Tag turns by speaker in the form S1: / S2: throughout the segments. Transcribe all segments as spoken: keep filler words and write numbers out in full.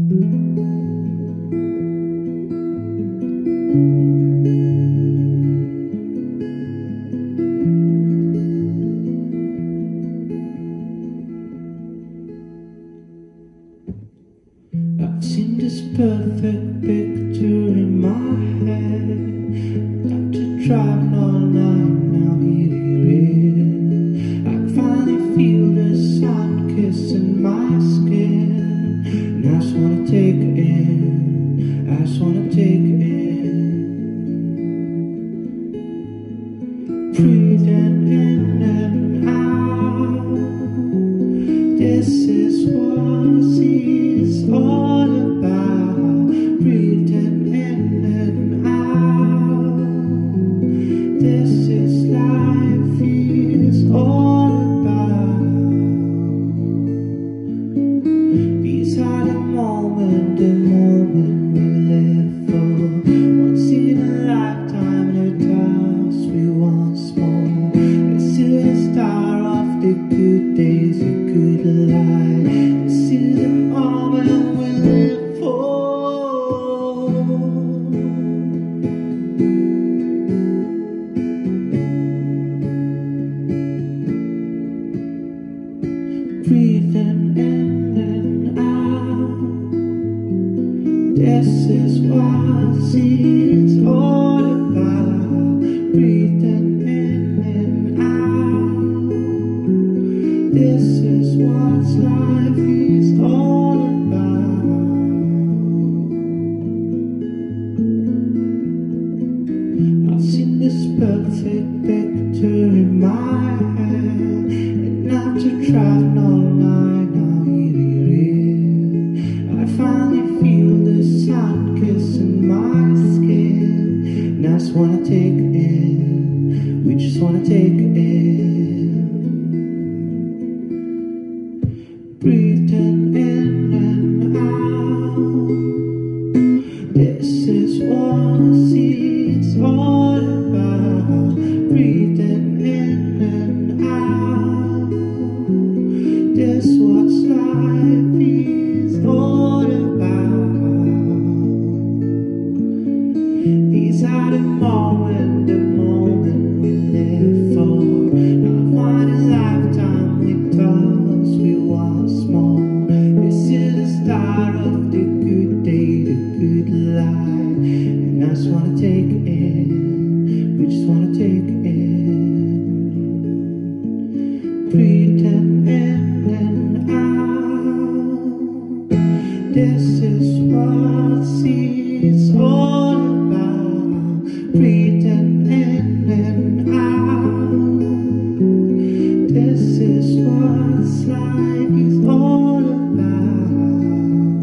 S1: I've seen this perfect picture in my head. After driving all night, now here it is. I finally feel the sun kissing my skin, and I just wanna take it in, I just wanna take it in. Breathing in and out, this is what it's all about. Breathing in and out, this is life is all about. These are the moment, the moment we live for. Once in a lifetime, and it does we once more. This is the start of the good days, the good life. This is the moment we live for. Breathing in and out, this is what it's all about. Breathing in and out, this is what life is all about. I've seen this perfect picture in my head, and after trying all night, now here it is. I finally feel the sun kissing my skin, and I just wanna take it in, we just wanna take it in. Breathing in and out, this is what it's all about. Breathing in and out, this what life is all about. These are the moment, the moment we live for. Not one lifetime with us, we once more. This is the start of the good day, the good life. And I just wanna take it in, we just wanna take it in. Breathing in and out, this is what it's all about. Breathing in and out, this is what life is all about.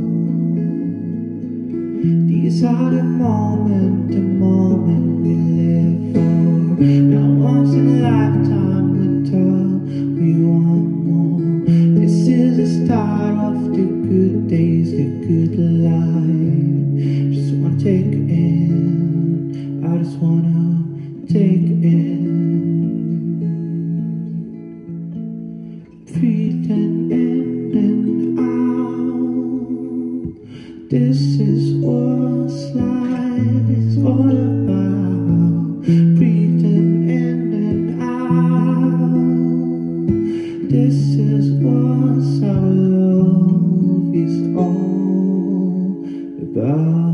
S1: These are the moment, the moment we live for. Now once in a lifetime with us, we want more. This is the start of the good days, the good life. Just wanna take it in, I just wanna take it in. Breathing in and out, this is what life is all about. Breathing in and out, this is what our love is all about.